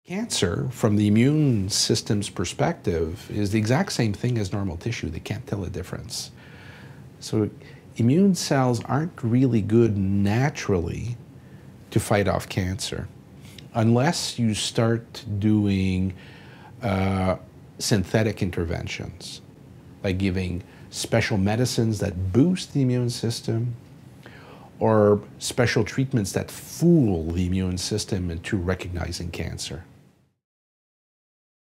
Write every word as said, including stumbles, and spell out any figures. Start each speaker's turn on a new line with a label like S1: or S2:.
S1: Cancer, from the immune system's perspective, is the exact same thing as normal tissue. They can't tell a difference. So immune cells aren't really good naturally to fight off cancer unless you start doing uh, synthetic interventions, like giving special medicines that boost the immune system, or special treatments that fool the immune system into recognizing cancer.